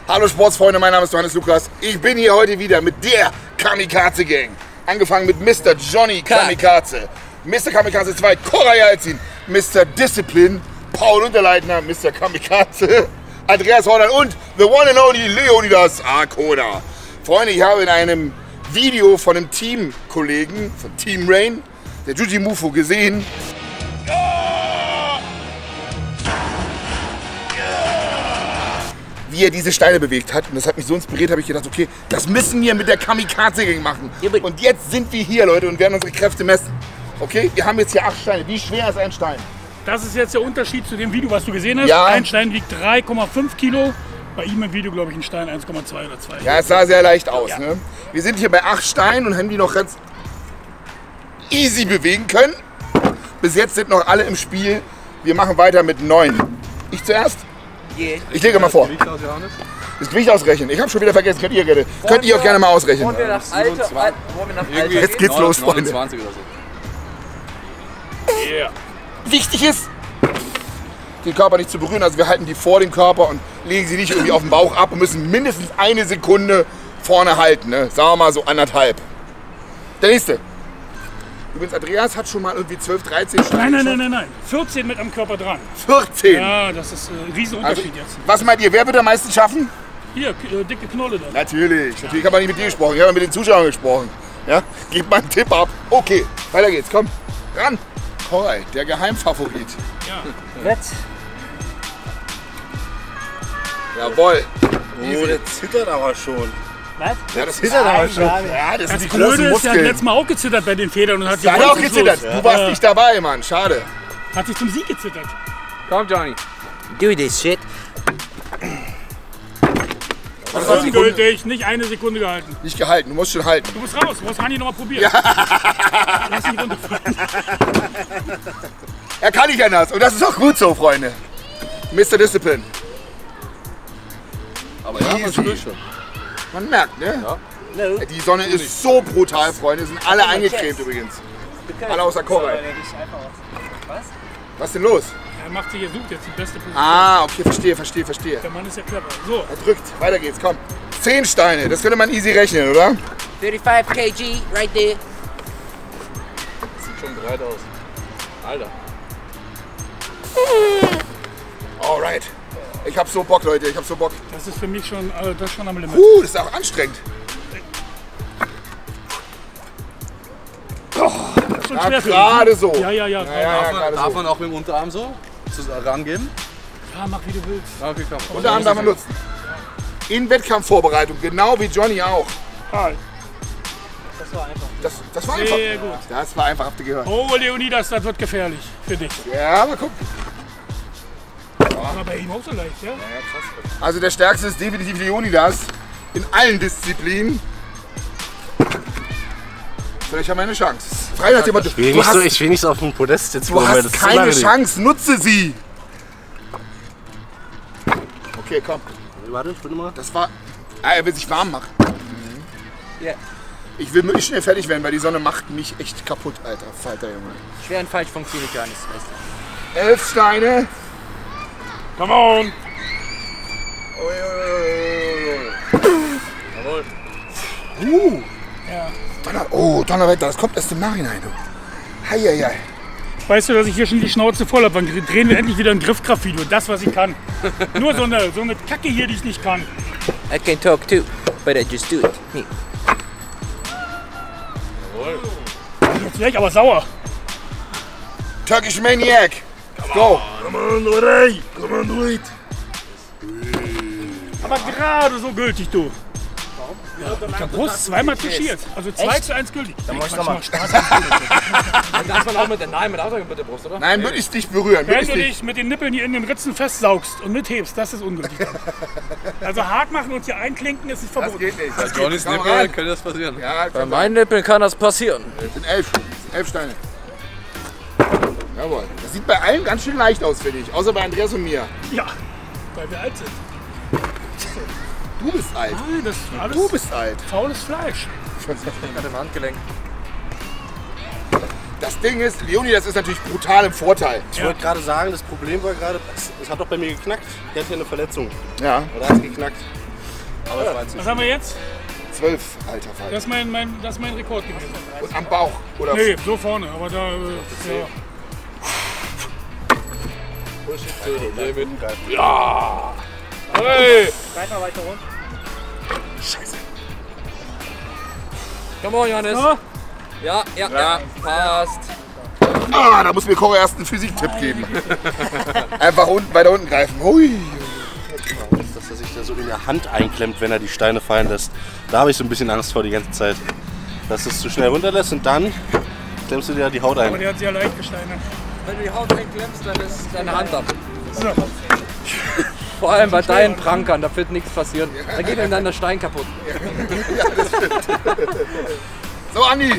Hallo Sportsfreunde, mein Name ist Johannes Lukas. Ich bin hier heute wieder mit der Kamikaze Gang. Angefangen mit Mr. Johnny Kamikaze, Mr. Kamikaze 2, Koray Yalcin, Mr. Discipline, Paul Unterleitner, Mr. Kamikaze, Andreas Horner und the one and only Leonidas Arcoda. Freunde, ich habe in einem Video von einem Teamkollegen, von Team Rain, der Juji Mufo, gesehen, wie er diese Steine bewegt hat. Und das hat mich so inspiriert, habe ich gedacht, okay, das müssen wir mit der Kamikaze Gang machen. Und jetzt sind wir hier, Leute, und werden unsere Kräfte messen. Okay, wir haben jetzt hier 8 Steine. Wie schwer ist ein Stein? Das ist jetzt der Unterschied zu dem Video, was du gesehen hast. Ja. Ein Stein wiegt 3,5 Kilo. Bei ihm im Video, glaube ich, ein Stein 1,2 oder 2. Ja, es sah sehr leicht aus. Ja. Ne? Wir sind hier bei 8 Steinen und haben die noch ganz easy bewegen können. Bis jetzt sind noch alle im Spiel. Wir machen weiter mit 9. Ich zuerst? Yeah. Ich lege mal vor. Das Gewicht ausrechnen. Ich habe schon wieder vergessen. Könnt ihr auch gerne mal ausrechnen. Wollen wir nach Alter Jetzt geht's los, Freunde. 29 oder so. Yeah. Wichtig ist, den Körper nicht zu berühren. Also wir halten die vor dem Körper und legen sie nicht irgendwie auf den Bauch ab und müssen mindestens 1 Sekunde vorne halten. Ne? Sagen wir mal so 1,5. Der nächste. Übrigens, Andreas hat schon mal irgendwie 12, 13 Steine. Nein. 14 mit am Körper dran. 14. Ja, das ist ein Riesenunterschied Also, jetzt. was meint ihr, wer wird am meisten schaffen? Hier, dicke Knolle da. Natürlich. Ich habe nicht mit dir gesprochen, ich habe mit den Zuschauern gesprochen. Ja? Gebt mal einen Tipp ab. Okay, weiter geht's. Komm, ran. Koray, der Geheimfavorit. Ja. Was? Jawohl. Oh, der zittert aber schon. Was? Ja, das ist er aber schon. Ja, Ja, das Das sind die großen Blöde ist, er hat Muskeln. letztes Mal auch gezittert bei den Federn und hat Der hat gewonnen auch zum gezittert. Schluss. Du warst nicht dabei, Mann. Schade. Hat sich zum Sieg gezittert. Komm, Johnny. Do this shit. Das war ungültig, nicht 1 Sekunde gehalten. Nicht gehalten, du musst schon halten. Du musst raus, du musst Hani nochmal probieren. Lass nicht runterfallen. Er kann nicht anders und das ist auch gut so, Freunde. Mr. Discipline. Aber ja, man Easy. spürt schon. Man merkt, ne? Ja. No. Die Sonne ist so brutal, Freunde. Sind alle eingecremt übrigens. Alle außer Koray. Was ist denn los? Er macht sich, er sucht jetzt die beste Position. Ah, okay, verstehe. Der Mann ist ja clever. So, Er drückt. Weiter geht's, komm. 10 Steine, das könnte man easy rechnen, oder? 35 kg right there. Sieht schon breit aus. Alter. Alright. Ich hab so Bock, Leute, ich hab so Bock. das ist für mich schon, das ist schon am Limit. Das ist auch anstrengend. Das ist schon Ja, schwer für gerade ihn. so. Ja. gerade Darf so. man auch mit dem Unterarm so rangeben? Ja, mach wie du willst. Ja, okay, komm. Unterarm darf man nutzen. In Wettkampfvorbereitung, genau wie Johnny auch. Ah, Das war einfach. sehr gut. Das war einfach, habt ihr gehört. Oh, Leonidas, das wird gefährlich für dich. Ja, mal gucken. Aber bei ihm auch so leicht, ja? Also der Stärkste ist definitiv Leonidas. In allen Disziplinen. Vielleicht haben wir eine Chance. Frei nach dem Motto, Ich will nicht so auf den Podest jetzt du hast keine Chance, nutze sie. Okay, komm. Warte, ich will mal. Das war... Ah, er will sich warm machen. Ja. Ich will möglichst schnell fertig werden, weil die Sonne macht mich echt kaputt, Alter. Falter, Junge. Schwer und falsch funktioniert gar nicht. 11 Steine. Come on! Jawohl. Ja. Donnerwetter, das kommt erst im Nachhinein, du. Heieiei. Weißt du, dass ich hier schon die Schnauze voll habe? Dann drehen wir endlich wieder ein Griffkraftvideo. Das, was ich kann. Nur so eine Kacke hier, die ich nicht kann. I can talk too, but I just do it. Me. Jetzt wäre ich aber sauer. Turkish Maniac. Go. Come on, Koray. Come on, do it. Aber gerade so gültig, du. Ja, ich habe Brust zweimal touchiert. Also 2:1 gültig. Dann mach ich nochmal Spaß. Dann darf man auch mit der mit der Brust, oder? Nein, möglichst nicht berühren. Wenn Möglichst du nicht. dich mit den Nippeln hier in den Ritzen festsaugst und mithebst, das ist ungültig. Also hart machen und hier einklinken ist nicht Das verboten. geht nicht. Bei Das geht Johnnys nicht. Nippel Kamerad. könnte das passieren. Ja, Bei meinen Nippeln kann das passieren. das sind 11. 11 Steine. Jawohl. Das sieht bei allen ganz schön leicht aus, finde ich. Außer bei Andreas und mir. Ja, weil wir alt sind. Du bist alt. Nein, das ist alles Du bist alt. faules Fleisch. Gerade im Handgelenk. Das Ding ist, Leonidas ist natürlich brutal im Vorteil. Ich wollte gerade sagen, das Problem war gerade, es hat doch bei mir geknackt. Der hat ja eine Verletzung. Ja. Oder hat es geknackt? Was haben wir jetzt? 12, alter Fall. Das ist mein Rekord gewesen. Und am Bauch, oder? Nee, so vorne, aber da, ja. Ja! Hey! Greif mal weiter rund. Scheiße. Come on, Johannes. So. Ja, passt. Ah, da muss mir Cora erst einen Physiktipp geben. Einfach weiter unten greifen. Hui. Dass er sich da so in der Hand einklemmt, wenn er die Steine fallen lässt. Da habe ich so ein bisschen Angst vor die ganze Zeit. Dass du es zu schnell runterlässt und dann klemmst du dir die Haut Aber ein. der hat sehr leicht Gesteine. Wenn du die Haut einklemmst, dann ist deine Hand ab. So. Vor allem bei deinen Prankern, da wird nichts passieren. Da geht ihm dann der Stein kaputt. So, Andi.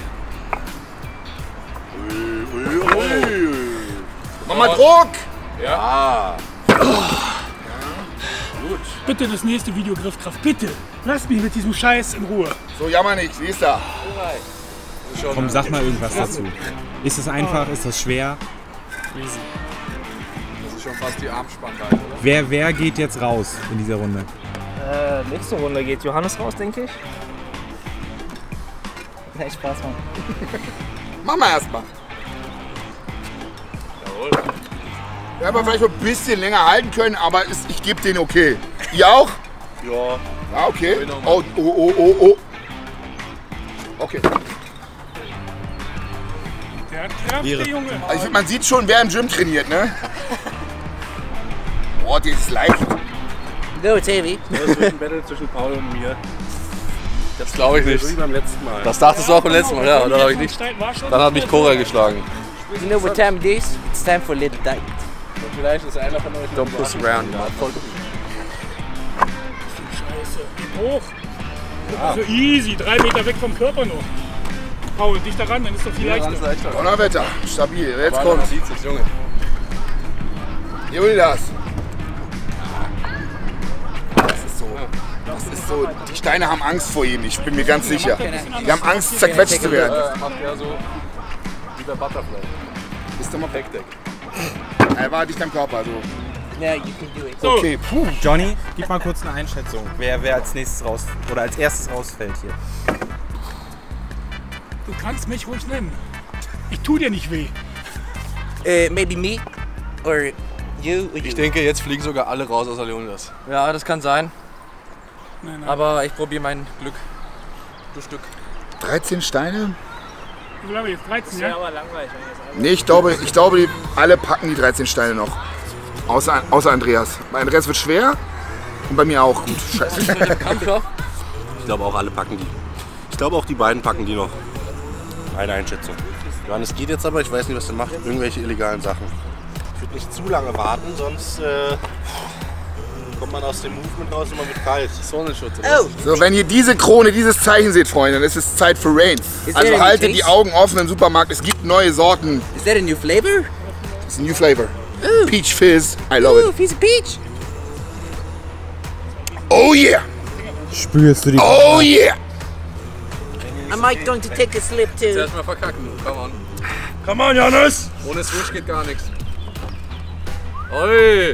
Mach mal Druck. Bitte das nächste Video Griffkraft, bitte. Lass mich mit diesem Scheiß in Ruhe. So, jammer nicht. Siehst du? Komm, sag mal irgendwas dazu. Ist das einfach? Ist das schwer? Das ist schon fast die Armspannweite, oder? Wer geht jetzt raus in dieser Runde? Nächste Runde geht Johannes raus, denke ich. Echt Spaß, Mann. Mach mal erstmal. Jawohl. Wir haben vielleicht noch ein bisschen länger halten können, aber ich gebe den okay. Ihr auch? Ja. Ja, okay. Oh. Okay. Der hat Kraft, der Junge. Also ich find, man sieht schon, wer im Gym trainiert, ne? Boah, das ist leicht. No, it's heavy. Das wird ein Battle zwischen Paul und mir. Das glaube ich nicht. So wie beim letzten Mal. Das dachtest du auch beim letzten Mal, ja, oder habe ich nicht. Dann hat mich Cora geschlagen. You know what time it is? It's time for a little diet. Vielleicht ist einer von euch. Don't push around, motherfucker. Scheiße, geh hoch. So easy, 3 Meter weg vom Körper nur. Paul, dich daran, dann ist doch viel leichter. Donnerwetter, stabil. Jetzt Man kommt. sieht es, Junge. Hier will das. Das ist so. Die Steine haben Angst vor ihm, ich bin mir ganz sicher. Die haben Angst, zerquetscht zu werden. Macht ja so wie bei Butterfly. Ist doch mal Hektik. Er war dicht am Körper, so. Yeah, you can do it. So, Okay, puh. Johnny, gib mal kurz eine Einschätzung. Wer als nächstes raus oder als erstes rausfällt hier? du kannst mich ruhig nennen. Ich tu dir nicht weh. Maybe me or you or you. Ich denke, jetzt fliegen sogar alle raus außer Leonidas. Ja, das kann sein. Nein. Aber ich probiere mein Glück. Du Stück. 13 Steine? Wie viel haben wir jetzt? 13, ja? aber langweilig, wenn ihr jetzt Nee, ich glaube, die alle packen die 13 Steine noch. Außer Andreas. Bei Andreas wird schwer und bei mir auch. Gut, scheiße. Kampfschach? Ich glaube auch alle packen die. Ich glaube auch die beiden packen die noch. Meine Einschätzung. Johannes geht jetzt aber, ich weiß nicht, was er macht. Irgendwelche illegalen Sachen. Ich würde nicht zu lange warten, sonst kommt man aus dem Movement raus und man wird kalt. Sonnenschutz. Oh! So, wenn ihr diese Krone, dieses Zeichen seht, Freunde, dann ist es Zeit für Rain. Also there haltet any die taste? Augen offen im Supermarkt. Es gibt neue Sorten. Is that a new flavor? Das ist ein New Flavor. Peach Fizz. I love Ooh, it. piece of peach. Oh yeah! Spürst du die? Oh yeah! I might going to take a slip too. Zuerst mal verkacken. Come on. Come on, Johannes! Ohne Switch geht gar nichts. Oi!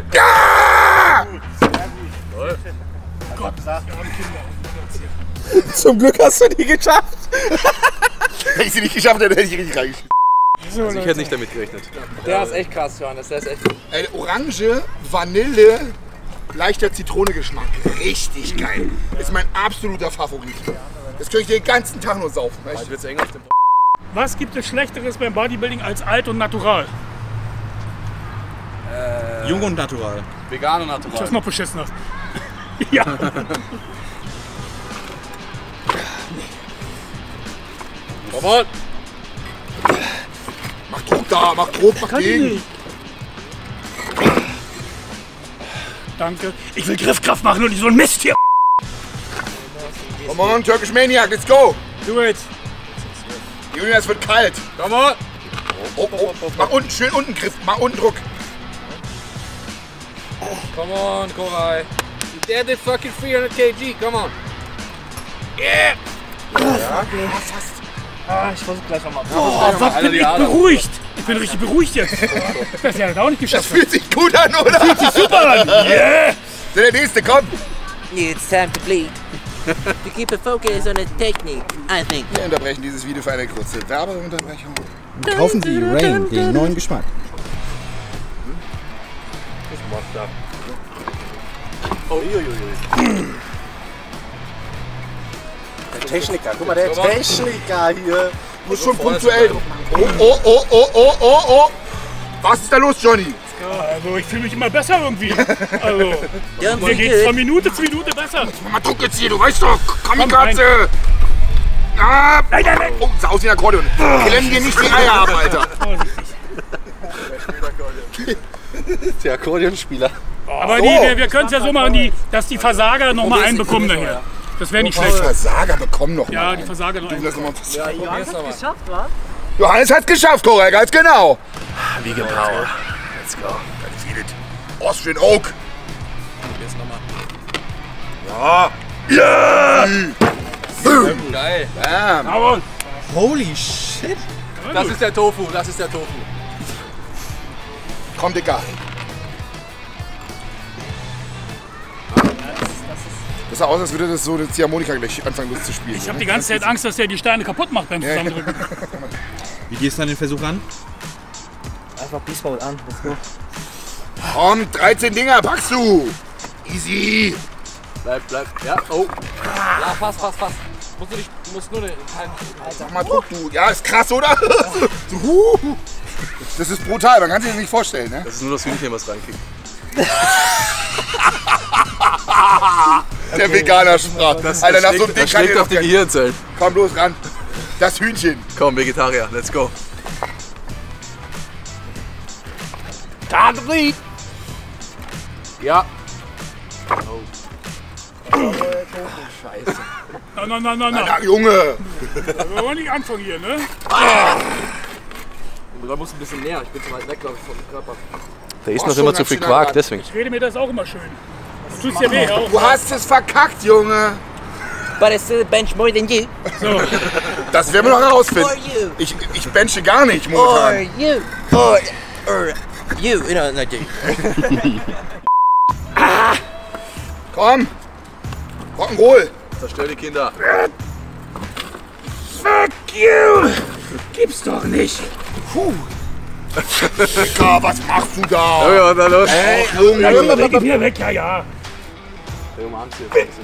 Gott, wir haben Kinder. Zum Glück hast du die geschafft. Wenn ich sie nicht geschafft hätte, hätte ich richtig reingeschrieben. So, Ich hätte nicht damit gerechnet. Der ist echt krass, Johannes. Der ist echt gut. Orange, Vanille, leichter Zitronengeschmack. Richtig geil. Ist mein absoluter Favorit. Das könnte ich den ganzen Tag nur saufen. Weißt Jetzt du? wird's eng auf dem Was gibt es Schlechteres beim Bodybuilding als alt und natural? Jung und natural. Vegan und Was natural. noch beschissen hast. Ja. Come on! Mach Druck da, mach Druck, mach Kann ich gegen. nicht. Danke. Ich will Griffkraft machen und nicht so ein Mist hier. Come on, Turkish Maniac, let's go. Do it. Julian, es wird kalt. Come on! Oh. Mach unten, schön unten Griff, mach unten Druck. Come on, Koray. You did it fucking 300 kg. Come on. Yeah! ich versuche gleich nochmal. Oh, was bin die ich Ader. beruhigt. Ich bin richtig beruhigt jetzt. Das hat er auch nicht Das geschafft. fühlt sich gut an, oder? Super an. Yeah. Der nächste, komm. It's time to bleed. To keep a focus on a technique, I think. Wir unterbrechen dieses Video für eine kurze Werbeunterbrechung. Und kaufen Sie Rain, den neuen Geschmack. Das Monster. Oh, der Techniker, guck mal, der Techniker hier. Muss schon punktuell. Oh. Was ist da los, Johnny? Also ich fühle mich immer besser irgendwie. Also Don't mir geht's von Minute zu Minute besser. Mal Druck jetzt hier, du weißt doch. Kamikaze. Ah, nein. Oh, sah aus wie ein Akkordeon. Klemm dir nicht die Eier ab, Alter. Der Akkordeonspieler. Aber wir können es ja so machen, dass die Versager noch mal einen bekommen nachher. Das wäre nicht schlecht. Versager bekommen noch mal. Ja, die Versager noch Du einen. lass noch mal passieren. Johannes hat es geschafft, wa? Johannes hat's geschafft, Koray, ganz genau. Vegan Power. Let's go. Austrian Oak. Jetzt nochmal. Ja. Geil. Bam. Aber Holy shit. Das ist der Tofu, das ist der Tofu. Komm, Dicker. Das sah aus, als würde das so eine Ziehharmonika gleich anfangen loszuspielen. ich habe die ganze Zeit Angst, dass der die Steine kaputt macht beim Zusammendrücken. Wie gehst du an den Versuch an? Einfach Beast Mode an. Let's go. Komm, 13 Dinger packst du. Easy. Bleib. Ja, oh. Ja, fast. Du musst nur den. Sag mal Druck, du. Ja, ist krass, oder? So, das ist brutal, man kann sich das nicht vorstellen, ne? Das ist nur das Hühnchen, was reinkickt. Der Veganer sprach. Alter, nach so einem Ding Das kann schlägt ich auf die Gehirnzellen. Komm los ran. Das Hühnchen. Komm, Vegetarier, let's go. Time to bleed. Ja. Scheiße. Na. Alter, Junge. Wir wollen nicht anfangen hier, ne? Du musst ein bisschen näher, ich bin zu weit weg, glaube ich, vom Körper. Der isst Oh, noch schon immer zu viel Nationalrat. Quark, deswegen. Ich rede mir das auch immer schön. Das tut's dir weh, auch. Du hast es verkackt, Junge. But I still bench more than you. So. Das werden wir noch Or herausfinden. you. Ich benche gar nicht Or momentan. you. Or you. No, not you. Komm. Rock'n'Roll. Zerstör die Kinder. Fuck you! Gibt's doch nicht. Puh. Dicker, was machst du da? Ja, na los. Ey, Ja, Junge. weg, wieder weg, ja. Der umarmt sie jetzt ein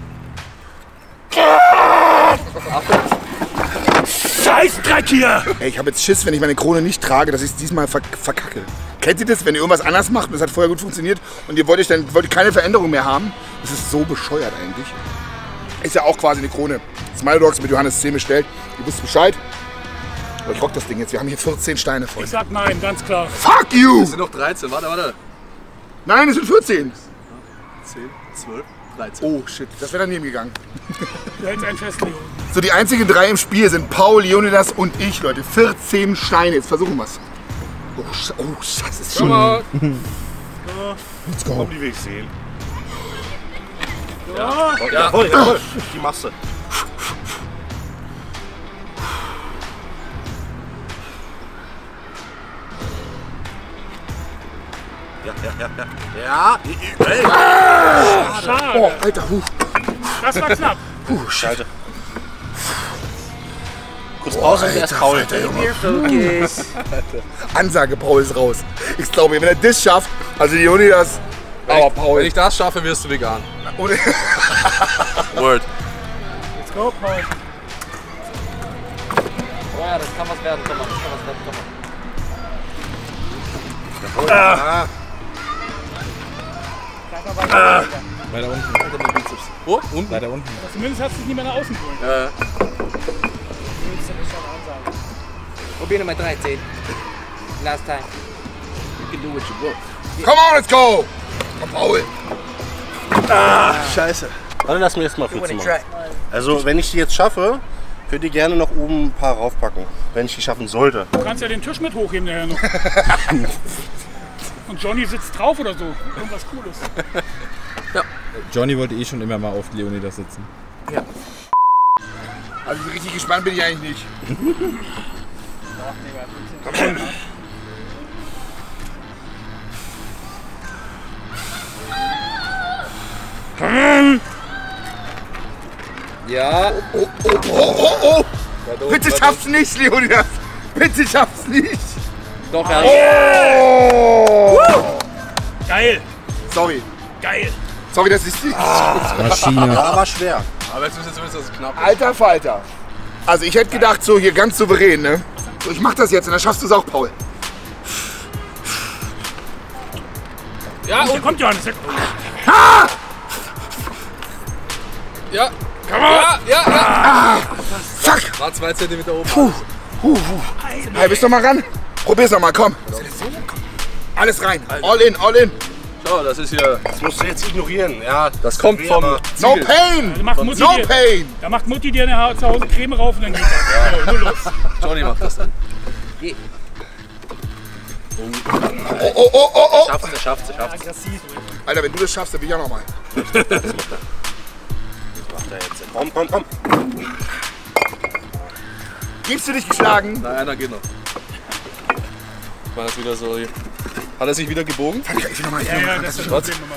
bisschen. Scheiß Dreck hier! Ey, ich habe jetzt Schiss, wenn ich meine Krone nicht trage, dass ich es diesmal verkacke. Kennt ihr das, wenn ihr irgendwas anders macht und es hat vorher gut funktioniert und ihr wollt keine Veränderung mehr haben? Das ist so bescheuert eigentlich. Ist ja auch quasi eine Krone. Smile Dogs mit Johannes 10 bestellt. Ihr wisst Bescheid. Aber ich rock das Ding jetzt. Wir haben hier 14 Steine voll. Ich sag nein, ganz klar. Fuck you! Es sind noch 13, warte. Nein, es sind 14. 10, 12, 13. Oh shit, das wäre daneben gegangen. Du hältst einen fest, Leo. So, die einzigen drei im Spiel sind Paul, Leonidas und ich, Leute. 14 Steine. Jetzt versuchen wir es. Oh, Scheiße, ist schon. Mal. Let's go. Die will ich sehen. Ja. Jawohl. Die machst du. Ja. Ey. Schade. Oh, Alter, Das war knapp. Scheiße. Kurz Pause und erst Paul. Focus. Ansage, Paul ist raus. Ich glaube, wenn er das schafft, also Leonidas, aber Wenn Paul. ich das schaffe, wirst du vegan. Ohne- Word. Let's go, Paul. Oh ja, das kann was werden, komm mal. Weiter unten. Wo? Unten? Weiter unten. Zumindest hat sich niemand nach außen geholt. Probier Nummer 13. Last time. Come on, let's go! Komm, Paul. Scheiße. Warte, lass mir jetzt mal 14 Wanna machen. try? Also, wenn ich die jetzt schaffe, könnt ihr gerne noch oben ein paar raufpacken. Wenn ich die schaffen sollte. Du kannst ja den Tisch mit hochheben nachher noch. Und Johnny sitzt drauf oder so. Irgendwas Cooles. Johnny wollte eh schon immer mal auf Leonidas sitzen. Also richtig gespannt bin ich eigentlich nicht. Komm on. Ja. Oh. Bitte schaff's nicht, Leonidas. Bitte schaff's nicht. Doch, ja. Oh. Geil. Sorry. Geil. Sorry, dass ich nicht. Maschine. Ja, war schwer. Aber jetzt ist es zumindest knapp. Alter Falter. Also ich hätte gedacht, so hier ganz souverän, ne? So, ich mach das jetzt und dann schaffst du es auch, Paul. Ja, Hier und kommt Johannes. ja. Ja. Fuck. War 2 cm oben. Hey, bist du mal ran? Probier's noch mal, komm. Alles rein. All in, all in. Schau, das ist hier. Das musst du jetzt ignorieren. Ja, Das kommt vom No Ziel. pain. Da macht Mutti No dir- pain. Da macht Mutti dir zu Hause Creme rauf und dann geht das. So, nur los. Johnny macht das dann. Oh. schafft's. Aggressiv. Alter, wenn du das schaffst, dann will ich auch noch mal. Macht er jetzt. Komm. Gibst du dich geschlagen? Nein, einer geht noch. War das wieder so. Hat er sich wieder gebogen? Ich will noch mal. Ja, das ist Was? das Problem.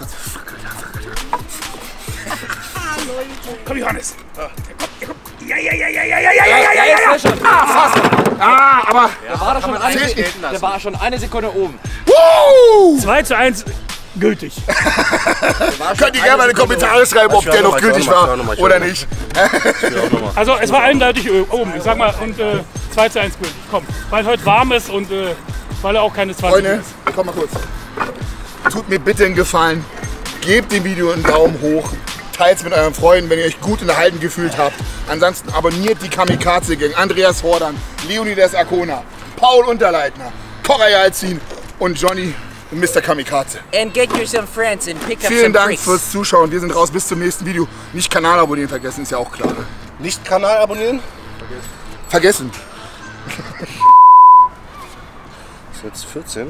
Komm, Johannes. Ja. Aber. Der war, schon Zählt nicht. der war schon eine Sekunde oben. 2:1 gültig. Könnt ihr gerne mal in die Kommentare schreiben, ob der noch gültig war oder nicht. Also es war eindeutig oben. Ich sag mal, und 2:1 gültig. Komm, weil heute warm ist und weil er auch keine 20 Freunde, ist. komm mal kurz. Tut mir bitte einen Gefallen. Gebt dem Video einen Daumen hoch. Teilt es mit euren Freunden, wenn ihr euch gut unterhalten gefühlt habt. Ansonsten abonniert die Kamikaze Gang. Andreas Hordan, Leonidas Arkona, Paul Unterleitner, Koray Yalcin und Johnny und Mr. Kamikaze. And get you some friends and pick up Vielen some Dank freaks. fürs Zuschauen. Wir sind raus. Bis zum nächsten Video. Nicht Kanal abonnieren vergessen, ist ja auch klar. Ne? Nicht Kanal abonnieren. Vergessen. Ist jetzt 14.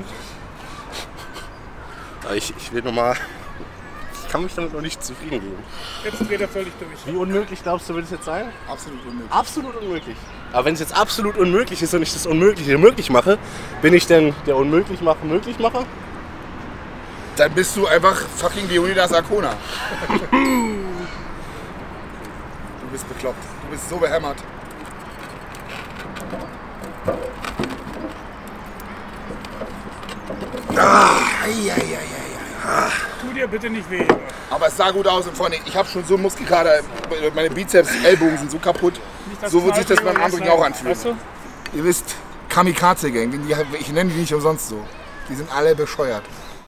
Aber ich will nochmal. Ich kann mich damit noch nicht zufrieden geben. Jetzt dreht er völlig durch. Wie unmöglich glaubst du, wird es jetzt sein? Absolut unmöglich. Absolut unmöglich. Aber wenn es jetzt absolut unmöglich ist und ich das Unmögliche möglich mache, bin ich denn der Unmöglichmacher Möglichmacher? Dann bist du einfach fucking Leonidas Arkona. Du bist bekloppt. Du bist so behämmert. Tu dir bitte nicht weh. Aber es sah gut aus und Freunde, ich habe schon so Muskelkater, meine Bizeps, Ellbogen sind so kaputt. Nicht, dass So du wird sich das Kneipe beim Armbringen jetzt, auch anfühlen. Weißt du? Ihr wisst, Kamikaze Gang, ich nenne die nicht umsonst so. Die sind alle bescheuert.